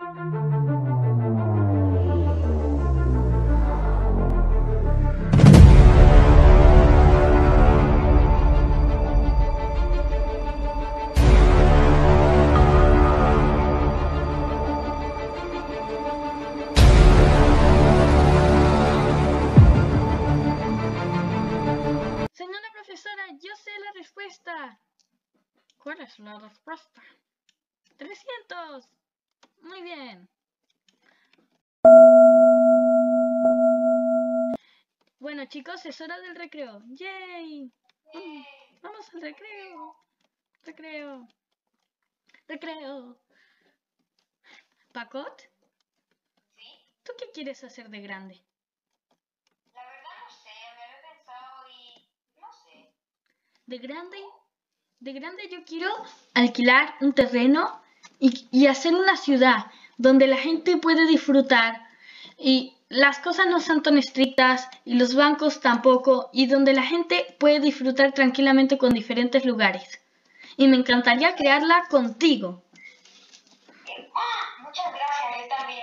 Señora profesora, yo sé la respuesta. ¿Cuál es la respuesta? 300. Muy bien. Bueno, chicos, es hora del recreo. ¡Yay! Vamos al recreo. Recreo. Recreo. ¿Pacot? ¿Sí? ¿Tú qué quieres hacer de grande? La verdad no sé, me lo he pensado y no sé. De grande yo quiero alquilar un terreno y hacer una ciudad donde la gente puede disfrutar y las cosas no son tan estrictas y los bancos tampoco y donde la gente puede disfrutar tranquilamente con diferentes lugares. Y me encantaría crearla contigo. Muchas gracias, yo también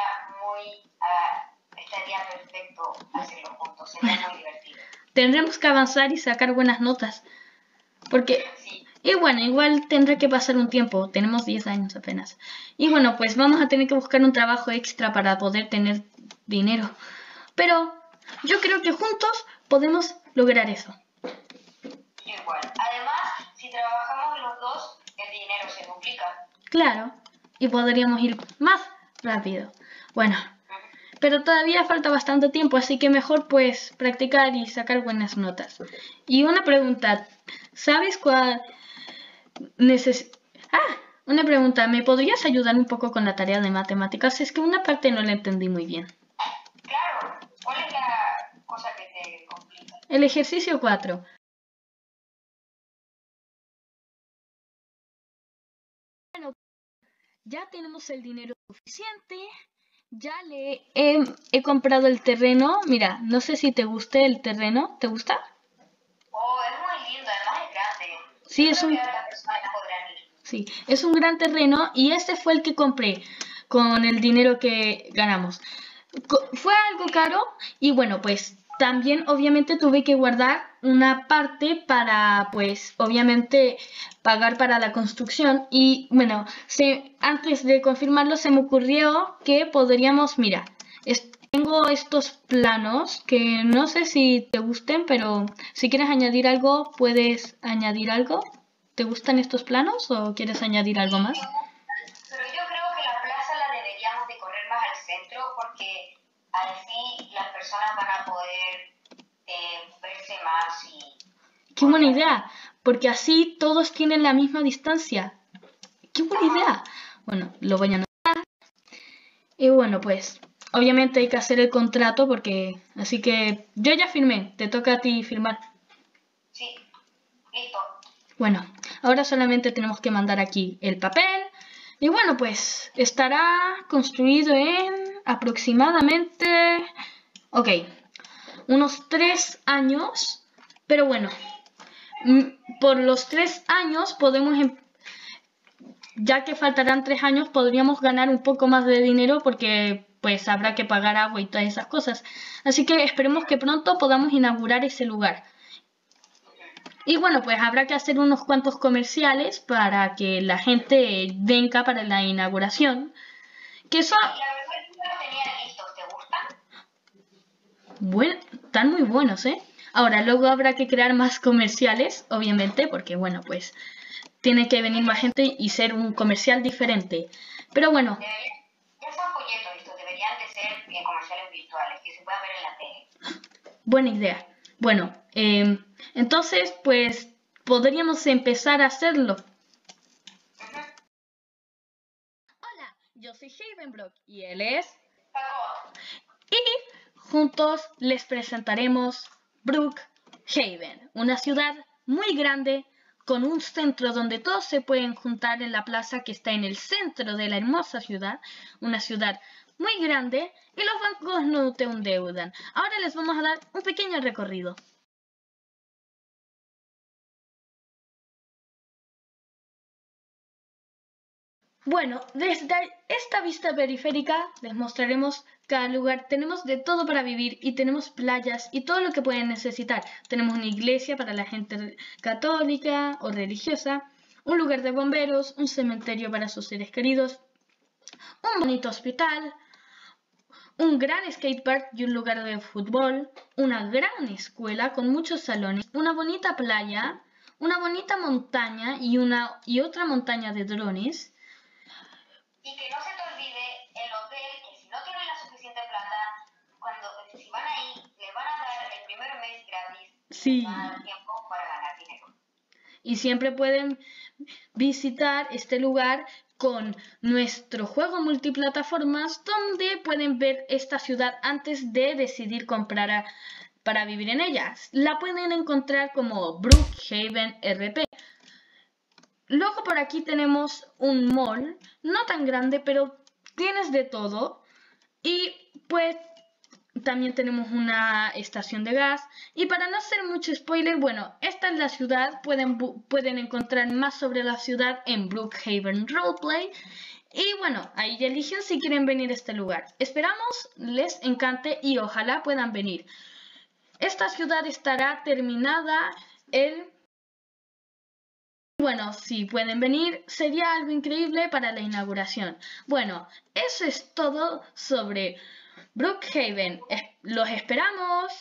estaría perfecto hacerlo juntos, sería muy divertido. Tendremos que avanzar y sacar buenas notas. Porque, Sí. y bueno, igual tendrá que pasar un tiempo, tenemos 10 años apenas. Y bueno, pues vamos a tener que buscar un trabajo extra para poder tener dinero. Pero yo creo que juntos podemos lograr eso. Igual. Además, si trabajamos los dos, el dinero se duplica. Claro, y podríamos ir más rápido. Bueno, pero todavía falta bastante tiempo, así que mejor pues practicar y sacar buenas notas. Y una pregunta, ¿sabes cuál una pregunta, ¿me podrías ayudar un poco con la tarea de matemáticas? Es que una parte no la entendí muy bien. Claro, ¿cuál es la cosa que te complica? El ejercicio 4. Bueno, ya tenemos el dinero suficiente. Ya he comprado el terreno. Mira, no sé si te guste el terreno. ¿Te gusta? Oh, es muy lindo, además es grande. Sí, Yo creo que otras personas podrán ir. Sí, es un gran terreno y este fue el que compré con el dinero que ganamos. Fue algo caro y bueno, pues también obviamente tuve que guardar una parte para pues obviamente pagar para la construcción y bueno, antes de confirmarlo se me ocurrió que podríamos, mira, tengo estos planos que no sé si te gusten, pero si quieres añadir algo, puedes añadir algo. ¿Te gustan estos planos o quieres añadir algo más? Pero yo creo que la plaza la deberíamos de correr más al centro porque así las personas van a poder verse más y... ¡Qué buena idea! Porque así todos tienen la misma distancia. ¡Qué buena idea! Bueno, lo voy a anotar. Y bueno, pues obviamente hay que hacer el contrato porque... Así que yo ya firmé. Te toca a ti firmar. Sí, listo. Bueno, ahora solamente tenemos que mandar aquí el papel. Y bueno, pues estará construido en aproximadamente... Ok, unos 3 años. Pero bueno, por los 3 años podemos, ya que faltarán 3 años, podríamos ganar un poco más de dinero porque pues habrá que pagar agua y todas esas cosas. Así que esperemos que pronto podamos inaugurar ese lugar. Y bueno, pues habrá que hacer unos cuantos comerciales para que la gente venga para la inauguración. Que son... La verdad yo los tenía listos, ¿te gustan? Bueno, están muy buenos, ¿eh? Ahora, luego habrá que crear más comerciales, obviamente, porque bueno, pues tiene que venir más gente y ser un comercial diferente. Pero bueno. Ya son folletos estos, deberían de ser comerciales virtuales, que se puedan ver en la tele. Buena idea. Bueno, entonces, pues podríamos empezar a hacerlo. Hola, yo soy Havenbrook y él es... Paco. Y juntos les presentaremos Brookhaven, una ciudad muy grande con un centro donde todos se pueden juntar en la plaza que está en el centro de la hermosa ciudad, una ciudad muy grande y los bancos no te endeudan. Ahora les vamos a dar un pequeño recorrido. Bueno, desde esta vista periférica les mostraremos cada lugar. Tenemos de todo para vivir y tenemos playas y todo lo que pueden necesitar. Tenemos una iglesia para la gente católica o religiosa, un lugar de bomberos, un cementerio para sus seres queridos, un bonito hospital, un gran skatepark y un lugar de fútbol, una gran escuela con muchos salones, una bonita playa, una bonita montaña y otra montaña de drones. Y que no se te olvide el hotel, que si no tienen la suficiente plata, si van ahí, les van a dar el primer mes gratis. Sí. Van a dar tiempo para ganar dinero. Y siempre pueden visitar este lugar con nuestro juego multiplataformas, donde pueden ver esta ciudad antes de decidir comprar para vivir en ella. La pueden encontrar como Brookhaven RP. Luego por aquí tenemos un mall, no tan grande, pero tienes de todo. Y pues también tenemos una estación de gas. Y para no hacer mucho spoiler, bueno, esta es la ciudad. Pueden encontrar más sobre la ciudad en Brookhaven Roleplay. Y bueno, ahí eligen si quieren venir a este lugar. Esperamos les encante y ojalá puedan venir. Esta ciudad estará terminada el... Bueno, si pueden venir, sería algo increíble para la inauguración. Bueno, eso es todo sobre Brookhaven. ¡Los esperamos!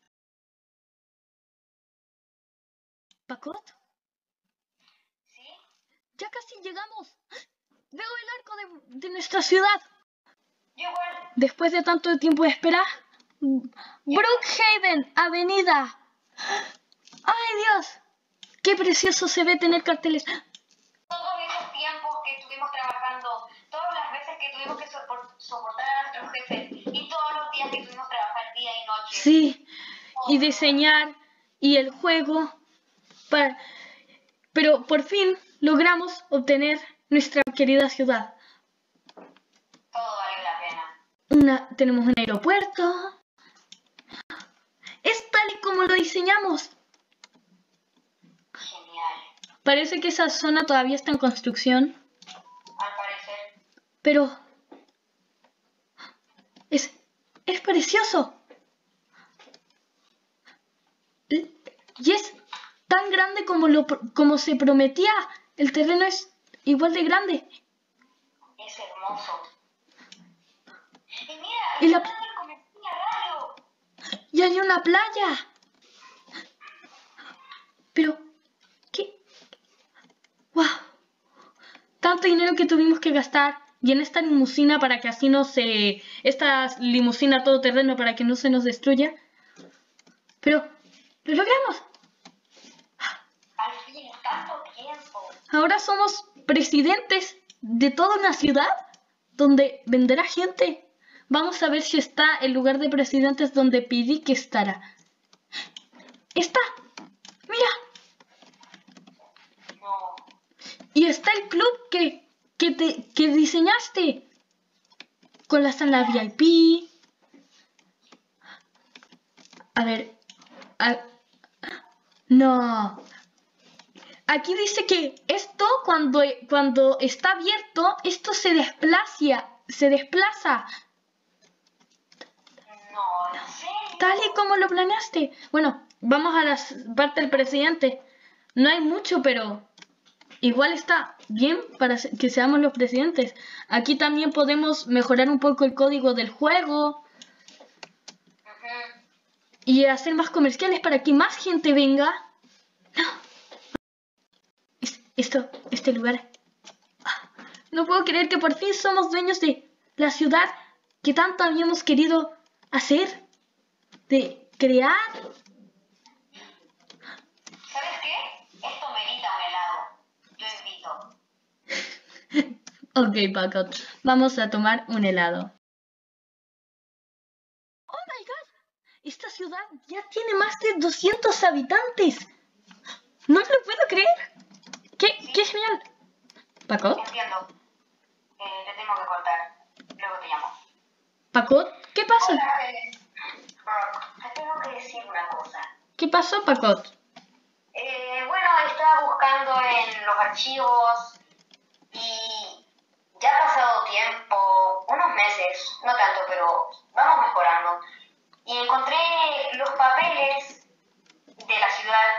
¿Pacot? ¿Sí? Ya casi llegamos. Veo el arco de nuestra ciudad. Yo igual. Después de tanto tiempo de espera. Brookhaven, avenida. ¡Ay, Dios! ¡Qué precioso se ve tener carteles! Todos esos tiempos que estuvimos trabajando, todas las veces que tuvimos que soportar a nuestros jefes y todos los días que tuvimos que trabajar día y noche. Sí, y diseñar y el juego. Pero por fin logramos obtener nuestra querida ciudad. Todo valió la pena. Tenemos un aeropuerto. Es tal y como lo diseñamos. Genial. Parece que esa zona todavía está en construcción. Al parecer. Pero es precioso. Y es tan grande como se prometía. El terreno es igual de grande. Es hermoso. Y mira, Y la radio. Y hay una playa. Pero, ¿qué? ¡Wow! Tanto dinero que tuvimos que gastar. Y en esta limusina para que así no se... Esta limusina todoterreno para que no se nos destruya. Pero, ¡lo logramos! Al fin, tanto tiempo. Ahora somos presidentes de toda una ciudad donde venderá gente. Vamos a ver si está el lugar de presidentes donde pedí que estará. ¡Está! ¡Mira! No. Y está el club que diseñaste. Con la sala VIP. A ver. No. Aquí dice que esto cuando está abierto, esto se desplaza. No, ¿en serio? Tal y como lo planeaste. Bueno, vamos a la parte del presidente. No hay mucho, pero igual está bien para que seamos los presidentes. Aquí también podemos mejorar un poco el código del juego. Y hacer más comerciales para que más gente venga. Este lugar. No puedo creer que por fin somos dueños de la ciudad que tanto habíamos querido hacer. De crear. ¿Sabes qué? Esto merita un helado. Yo invito. Ok, Paco. Vamos a tomar un helado. Oh my god. Esta ciudad ya tiene más de 200 habitantes. No lo puedo creer. ¡Qué genial! ¿Paco? Entiendo. Te tengo que cortar. Luego te llamo. ¿Paco? ¿Qué pasa? Hola, te tengo que decir una cosa. ¿Qué pasó, Paco? Bueno, estaba buscando en los archivos y ya ha pasado tiempo, unos meses, no tanto, pero vamos mejorando. Y encontré los papeles de la ciudad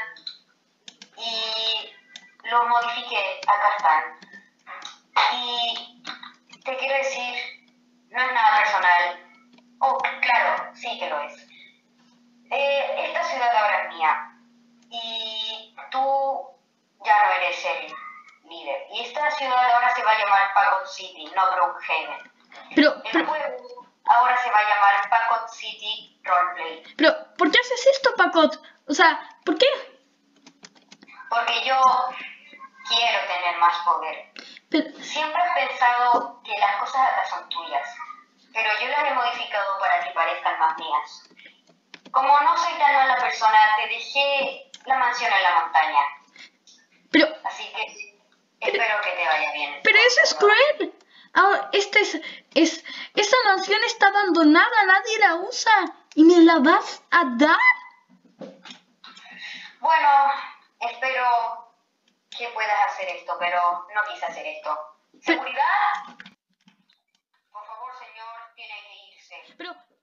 y los modifiqué. Acá están. Y te quiero decir, no es nada personal. Oh, claro, sí que lo es. Esta ciudad ahora es mía. Y tú ya no eres el líder. Y esta ciudad ahora se va a llamar Pacot City, no Brookhaven. El juego ahora se va a llamar Pacot City Roleplay. Pero, ¿por qué haces esto, Pacot? O sea, ¿por qué? Porque yo quiero tener más poder. Siempre he pensado que las cosas acá son tuyas, pero yo las he modificado para que parezcan más mías. Como no soy tan mala persona, te dejé la mansión en la montaña. Así que espero que te vaya bien. Pero eso es cruel. Ahora, esa mansión está abandonada, nadie la usa. ¿Y me la vas a dar? Bueno, espero que puedas hacer esto, pero no quise hacer esto. ¿Seguridad? Por favor, señor, tiene que irse.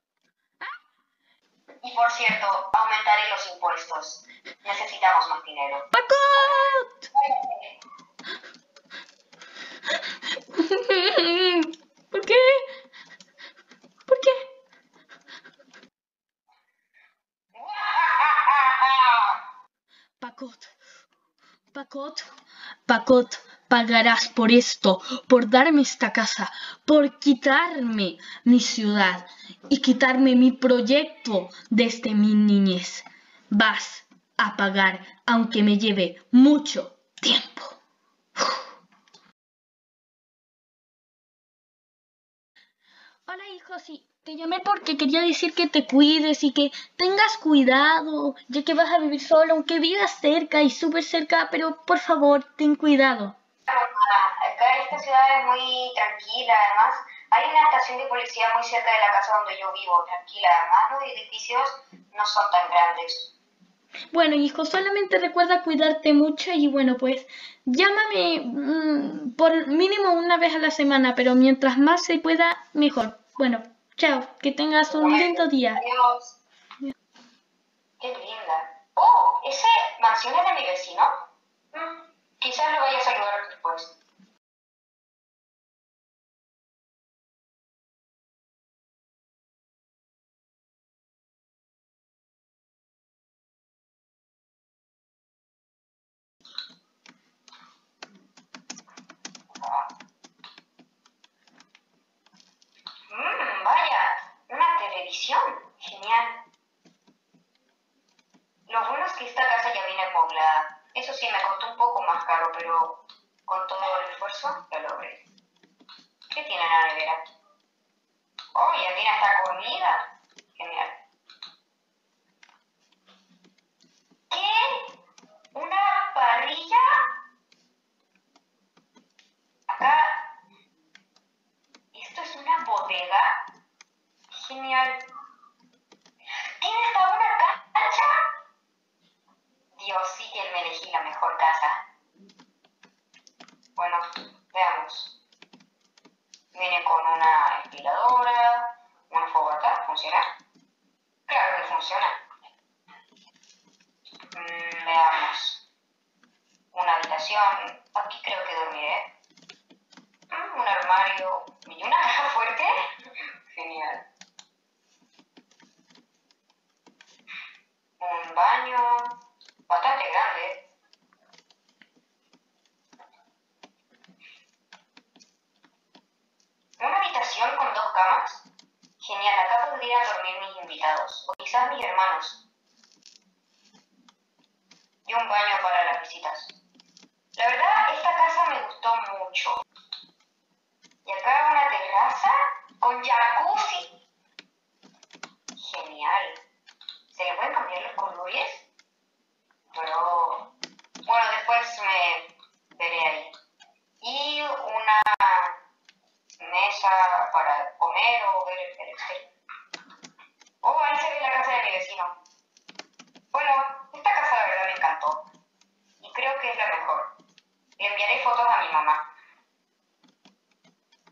Y por cierto, aumentaré los impuestos. Necesitamos más dinero. ¡Pacot! ¿Por qué? ¿Por qué? Pacot, pagarás por esto, por darme esta casa, por quitarme mi ciudad y quitarme mi proyecto desde mi niñez. Vas a pagar, aunque me lleve mucho tiempo. Hola, hijo, sí, te llamé porque quería decir que te cuides y que tengas cuidado, ya que vas a vivir solo, aunque vivas cerca y súper cerca, pero por favor, ten cuidado. Acá esta ciudad es muy tranquila, además hay una estación de policía muy cerca de la casa donde yo vivo, tranquila, además los edificios no son tan grandes. Bueno, hijo, solamente recuerda cuidarte mucho y bueno, pues llámame por mínimo una vez a la semana, pero mientras más se pueda, mejor. Bueno, chao, que tengas un lindo día. Adiós. Qué linda. Oh, ¿ese mansión es de mi vecino? Quizás lo vaya a saludar después. Vaya, una televisión. Genial. Lo bueno es que esta casa ya viene poblada. Eso sí, me costó un poco más caro, pero con todo el esfuerzo lo logré. ¿Qué tiene la nevera? Oh, ya tiene hasta comida. Genial. ¿Qué? ¿Una parrilla? Acá. ¿Esto es una bodega? Genial. ¿Tiene hasta una cancha? Dios, sí que me elegí la mejor casa. Bueno, veamos. Viene con una aspiradora, una fogata, ¿funciona? Claro que funciona. Veamos. Una habitación, aquí creo que dormiré. Un armario y una caja fuerte. Genial. Un baño bastante grande. Una habitación con 2 camas. Genial, acá podrían dormir mis invitados, o quizás mis hermanos. Y un baño para las visitas. La verdad, esta casa me gustó mucho. Y acá una terraza con jacuzzi. Genial. ¿Se le pueden cambiar los colores? Pero bueno, después me veré ahí. Y una mesa para comer o ver el exterior. Oh, ahí se ve la casa de mi vecino. Bueno, esta casa la verdad me encantó. Y creo que es la mejor. Le enviaré fotos a mi mamá.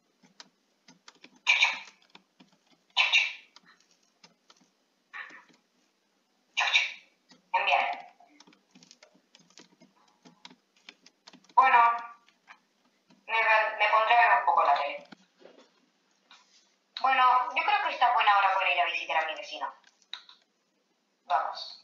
la tele. Bueno, yo creo que está buena hora para ir a visitar a mi vecino. Vamos.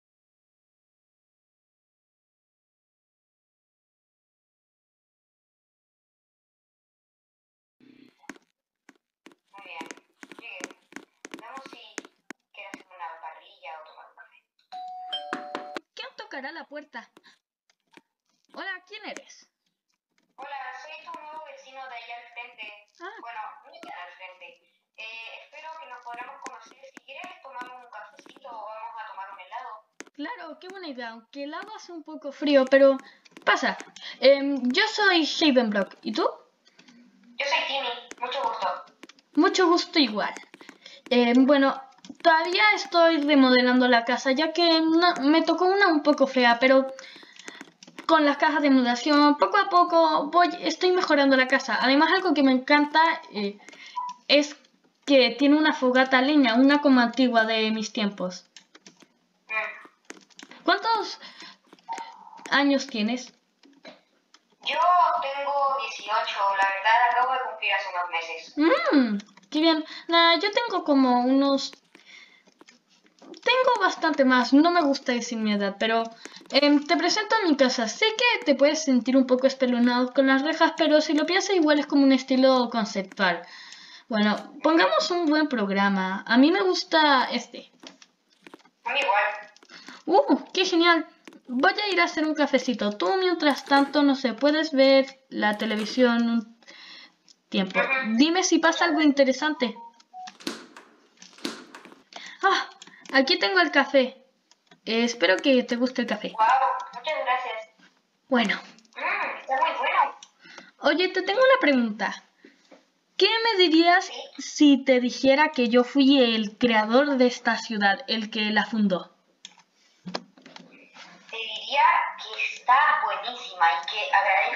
Muy bien. Llegué. Veamos si quiere hacer una parrilla o tomar un café. ¿Quién tocará la puerta? Hola, ¿quién eres? Hola, soy tu nuevo vecino de allá al frente. Ah, Bueno, no tan al frente. Espero que nos podamos conocer. Si quieres, tomamos un cafecito o vamos a tomar un helado. claro, qué buena idea. Aunque el agua hace un poco frío, pero pasa. Yo soy Shavenblock. ¿Y tú? Yo soy Timmy. Mucho gusto. Mucho gusto igual. Bueno, todavía estoy remodelando la casa, ya que me tocó una un poco fea, pero con las cajas de mudación, poco a poco estoy mejorando la casa. Además, algo que me encanta es que tiene una fogata a leña, una como antigua de mis tiempos. ¿Cuántos años tienes? Yo tengo 18, la verdad acabo de cumplir hace unos meses. Qué bien. Nada, yo tengo como unos... Tengo bastante más, no me gusta decir mi edad, pero te presento a mi casa. Sé que te puedes sentir un poco espeluznado con las rejas, pero si lo piensas igual es como un estilo conceptual. Bueno, pongamos un buen programa. A mí me gusta este. A mí igual. ¡Qué genial! Voy a ir a hacer un cafecito. Tú, mientras tanto, no sé, puedes ver la televisión un tiempo. Dime si pasa algo interesante. Ah, aquí tengo el café. Espero que te guste el café. Wow, muchas gracias. Bueno, Está muy bueno. oye, te tengo una pregunta. ¿Qué me dirías si te dijera que yo fui el creador de esta ciudad, el que la fundó? Te diría que está buenísima y que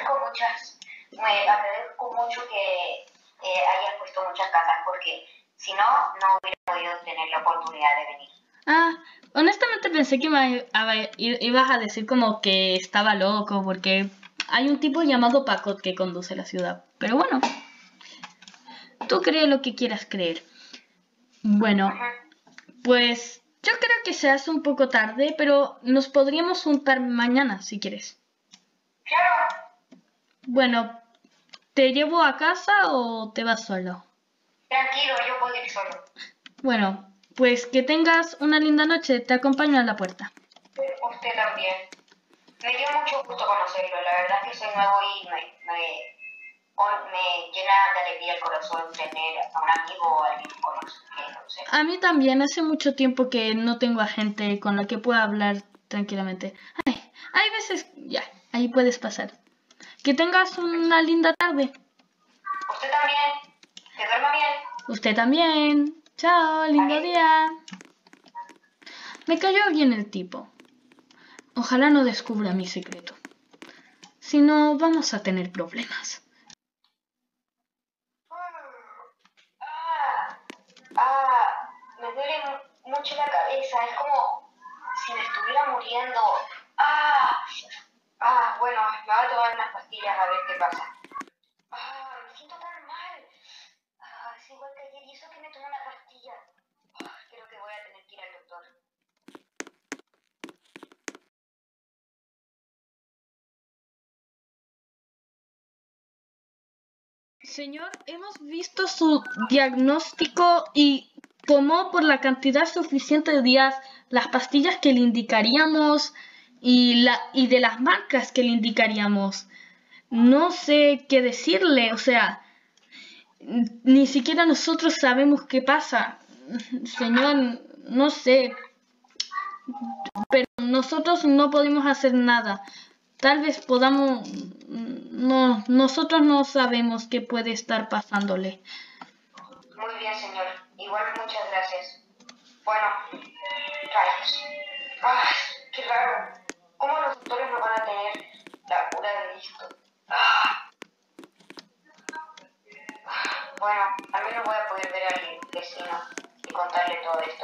agradezco mucho que hayas puesto muchas casas porque si no, no hubiera podido tener la oportunidad de venir. Ah, honestamente pensé que ibas a decir como que estaba loco porque hay un tipo llamado Pacot que conduce la ciudad. Pero bueno, tú crees lo que quieras creer. Bueno, pues yo creo que se hace un poco tarde, pero nos podríamos juntar mañana si quieres. Claro. Bueno, ¿te llevo a casa o te vas solo? Tranquilo, yo puedo ir solo. Bueno, pues que tengas una linda noche. Te acompaño a la puerta. Usted también. Me dio mucho gusto conocerlo. La verdad es que soy nuevo y me llena de alegría el corazón tener a un amigo o a alguien que conocer. A mí también. Hace mucho tiempo que no tengo a gente con la que pueda hablar tranquilamente. Ay, hay veces... Ya, ahí puedes pasar. Que tengas una linda tarde. Usted también. Que duerma bien. Usted también. Chao, lindo Adiós. día. Me cayó bien el tipo. Ojalá no descubra mi secreto. Si no, vamos a tener problemas. Me duele mucho la cabeza. Es como si me estuviera muriendo. Bueno, me voy a tomar unas pastillas a ver qué pasa. Me siento tan mal. Es igual que ayer y eso que me tomé una pastilla. Creo que voy a tener que ir al doctor. Señor, hemos visto su diagnóstico y tomó por la cantidad suficiente de días las pastillas que le indicaríamos y de las marcas que le indicaríamos. No sé qué decirle, o sea, ni siquiera nosotros sabemos qué pasa. Señor, no sé, pero nosotros no podemos hacer nada. Tal vez podamos... No, nosotros no sabemos qué puede estar pasándole. Muy bien, señor. Igual muchas gracias. Bueno, rayos. Qué raro. ¿Cómo los doctores no van a tener la cura de esto? Bueno, al menos voy a poder ver al vecino y contarle todo esto.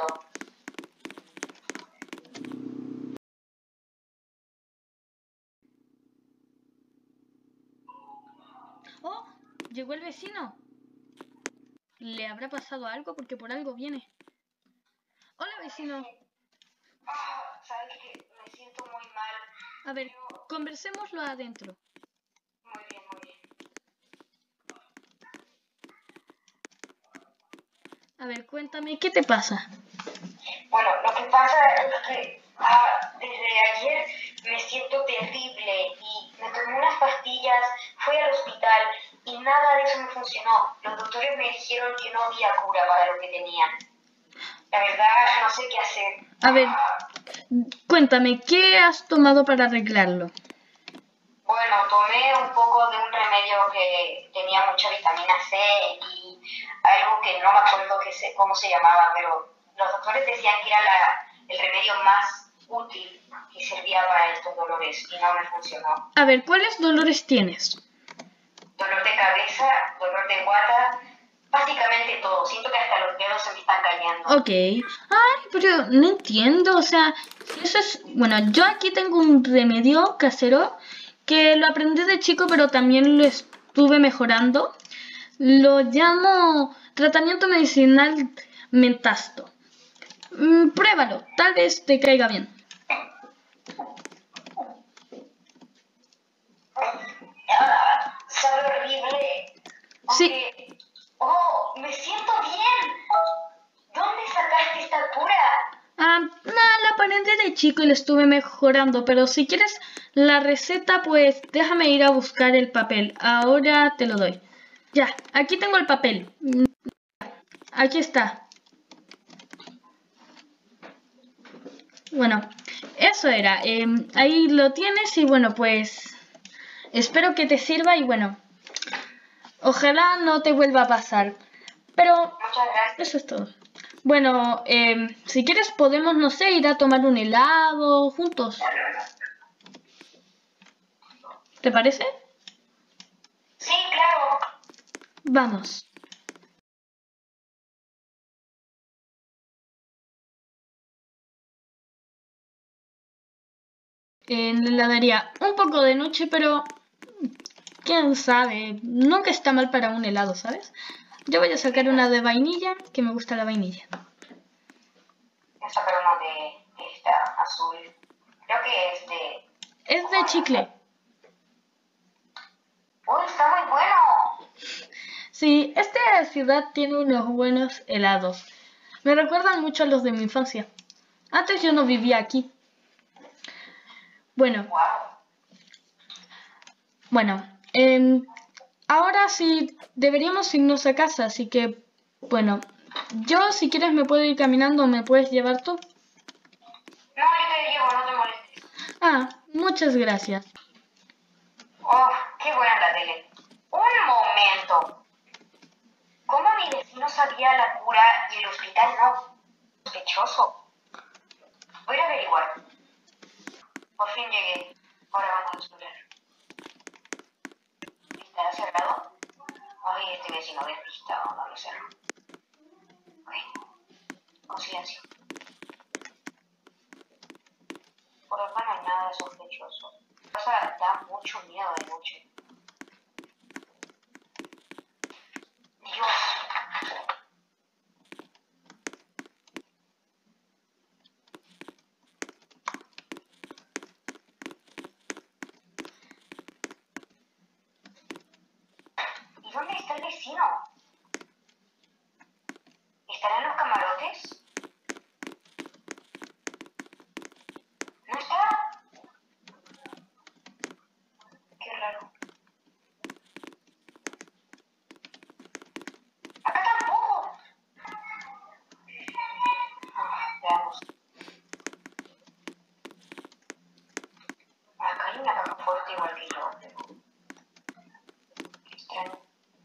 Oh, ¿Llegó el vecino? ¿Le habrá pasado algo? Porque por algo viene. Hola, vecino. ¿Sabes qué? Me siento muy mal. A ver, conversémoslo adentro. Muy bien, muy bien. A ver, cuéntame, ¿qué te pasa? Bueno, lo que pasa es que desde ayer me siento terrible y me tomé unas pastillas, fui al hospital y nada de eso me funcionó. Los doctores me dijeron que no había cura para lo que tenía. La verdad, no sé qué hacer. A ver, cuéntame, ¿qué has tomado para arreglarlo? Bueno, tomé un poco de un remedio que tenía mucha vitamina C y algo que no me acuerdo cómo se llamaba, pero los doctores decían que era el remedio más útil que servía para estos dolores y no me funcionó. A ver, ¿cuáles dolores tienes? Dolor de cabeza, dolor de guata, básicamente todo. Siento que hasta los dedos se me están cayendo. Ok. Ay, pero no entiendo, o sea, si eso es... Bueno, yo aquí tengo un remedio casero que lo aprendí de chico, pero también lo estuve mejorando. Lo llamo tratamiento medicinal mentasto. Pruébalo, tal vez te caiga bien. Sabe horrible. Sí. Oh, me siento bien. ¿Dónde sacaste esta cura? Nada, la aprendí de chico y la estuve mejorando, pero si quieres la receta, pues déjame ir a buscar el papel. Ahora te lo doy. Ya, aquí tengo el papel. Aquí está. Bueno, eso era. Ahí lo tienes y bueno, pues espero que te sirva y bueno, ojalá no te vuelva a pasar. Pero Muchas gracias. eso es todo. Bueno, si quieres podemos, no sé, ir a tomar un helado juntos. ¿Te parece? Sí, claro. Vamos. En la heladería un poco de noche, pero quién sabe, nunca está mal para un helado, ¿sabes? Yo voy a sacar una de vainilla, que me gusta la vainilla. Voy a sacar uno de esta azul. Creo que es de... Es de chicle. ¡Uy, está muy bueno! Sí, esta ciudad tiene unos buenos helados. Me recuerdan mucho a los de mi infancia. Antes yo no vivía aquí. Bueno, ahora sí deberíamos irnos a casa, así que, bueno, yo si quieres me puedo ir caminando, ¿me puedes llevar tú? No, yo te llevo, no te molestes. Muchas gracias. Oh, qué buena la tele. Un momento. ¿Cómo mi vecino sabía la cura y el hospital no? Sospechoso. Voy a averiguar. Por fin llegué. Ahora vamos a explorar. ¿Estará cerrado? Ay, este vecino despistado, no lo cerró. Con silencio. Por acá no hay nada sospechoso. Casa da mucho miedo de noche. Dios. ¿Y dónde está el vecino? ¿Estará en los camarotes? ¿No está? Qué raro. Acá tampoco. Veamos. Acá hay una caja fuerte igual que yo, pero... Qué extraño.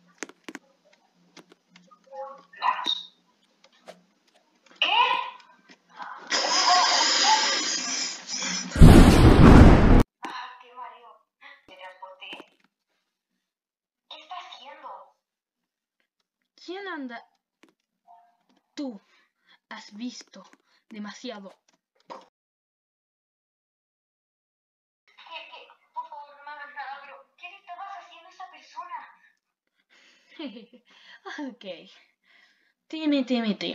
Veamos. ¿Qué? ¡Qué mareo! Me transporté. ¿Qué está haciendo? ¿Quién anda? Tú has visto demasiado. ¿Qué? Por favor, no me hagas nada, pero ¿qué le estabas haciendo a esa persona? Ok. Timmy.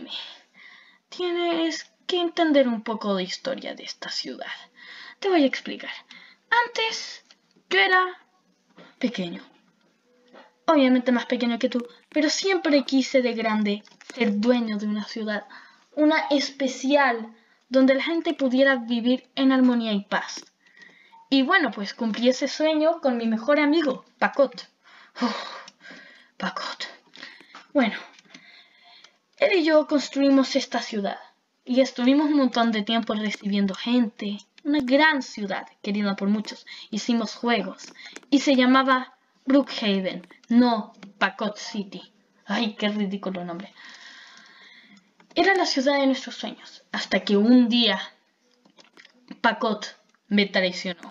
Tienes que entender un poco de historia de esta ciudad. Te voy a explicar. Antes, yo era pequeño. Obviamente más pequeño que tú, pero siempre quise de grande ser dueño de una ciudad, una especial, donde la gente pudiera vivir en armonía y paz. Y bueno, pues cumplí ese sueño con mi mejor amigo, Pacot. Pacot. Bueno, él y yo construimos esta ciudad y estuvimos un montón de tiempo recibiendo gente. Una gran ciudad, querida por muchos. Hicimos juegos y se llamaba Brookhaven, no Pacot City. Ay, qué ridículo nombre. Era la ciudad de nuestros sueños, hasta que un día Pacot me traicionó.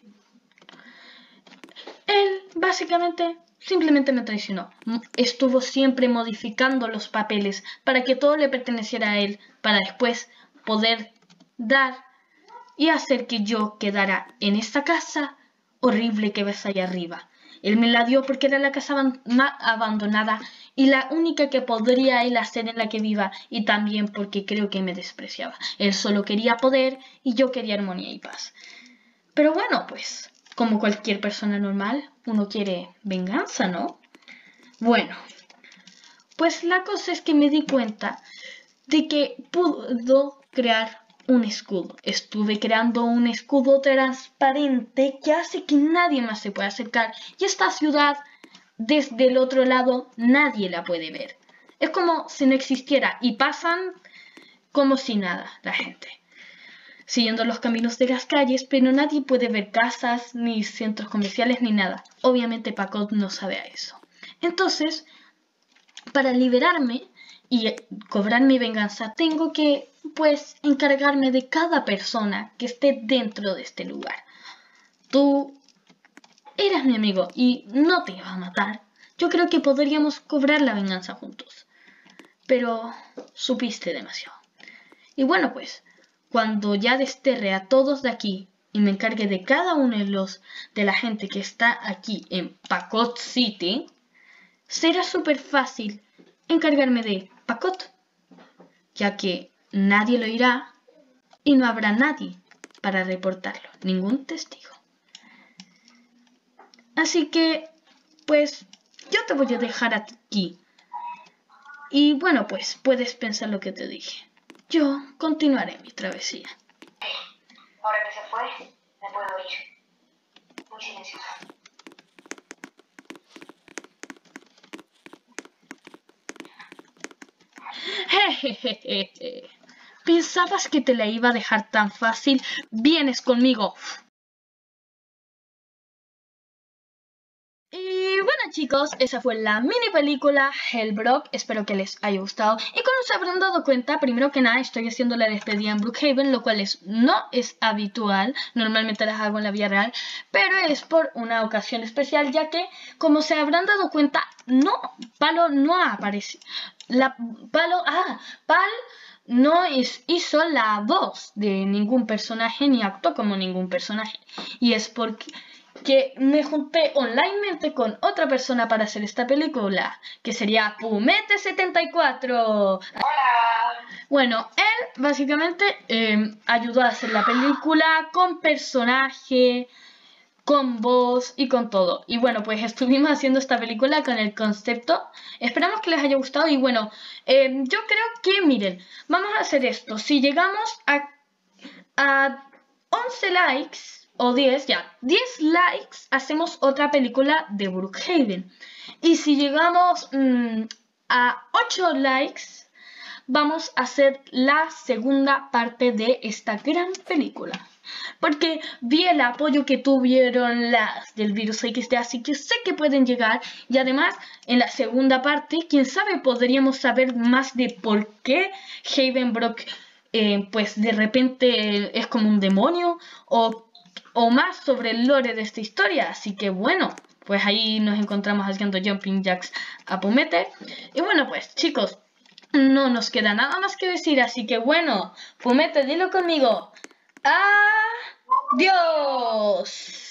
Él básicamente simplemente me traicionó. Estuvo siempre modificando los papeles para que todo le perteneciera a él, para después poder dar y hacer que yo quedara en esta casa horrible que ves ahí arriba. Él me la dio porque era la casa abandonada y la única que podría él hacer en la que viva, y también porque creo que me despreciaba. Él solo quería poder y yo quería armonía y paz. Pero bueno, pues, como cualquier persona normal, uno quiere venganza, ¿no? Bueno, pues la cosa es que me di cuenta de que puedo crear un escudo. Estuve creando un escudo transparente que hace que nadie más se pueda acercar. Y esta ciudad, desde el otro lado, nadie la puede ver. Es como si no existiera y pasan como si nada la gente, siguiendo los caminos de las calles, pero nadie puede ver casas, ni centros comerciales, ni nada. Obviamente Pacot no sabe a eso. Entonces, para liberarme y cobrar mi venganza, tengo que, pues, encargarme de cada persona que esté dentro de este lugar. Tú eras mi amigo y no te iba a matar. Yo creo que podríamos cobrar la venganza juntos. Pero supiste demasiado. Y bueno, pues, cuando ya desterre a todos de aquí y me encargue de cada uno de la gente que está aquí en Pacot City, será súper fácil encargarme de Pacot, ya que nadie lo irá y no habrá nadie para reportarlo, ningún testigo. Así que, pues, yo te voy a dejar aquí. Y bueno, pues, puedes pensar lo que te dije. Yo continuaré mi travesía. Ahora que se fue, me puedo ir. Muy silencioso. Jejejeje. ¿Pensabas que te la iba a dejar tan fácil? Vienes conmigo. Y bueno, chicos, esa fue la mini película Hellbrook. Espero que les haya gustado. Y como se habrán dado cuenta, primero que nada estoy haciendo la despedida en Brookhaven, lo cual no es habitual. Normalmente las hago en la vida real, pero es por una ocasión especial, ya que, como se habrán dado cuenta, Palo no aparece. Pal no hizo la voz de ningún personaje ni actuó como ningún personaje. Y es porque me junté onlinemente con otra persona para hacer esta película, que sería Pumete74. Hola. Bueno, él básicamente ayudó a hacer la película con personaje, con voz y con todo. Y bueno, pues estuvimos haciendo esta película con el concepto. Esperamos que les haya gustado. Y bueno, yo creo que, miren, vamos a hacer esto. Si llegamos a 11 likes o 10 likes, hacemos otra película de Brookhaven. Y si llegamos a 8 likes, vamos a hacer la segunda parte de esta gran película. Porque vi el apoyo que tuvieron las del virus XD, así que sé que pueden llegar. Y además, en la segunda parte, quién sabe, podríamos saber más de por qué Havenbrook, pues de repente es como un demonio, o más sobre el lore de esta historia. Así que bueno, pues ahí nos encontramos haciendo jumping jacks a Pumete. Y bueno, pues chicos, no nos queda nada más que decir, así que bueno, Pumete, dilo conmigo. ¡Adiós!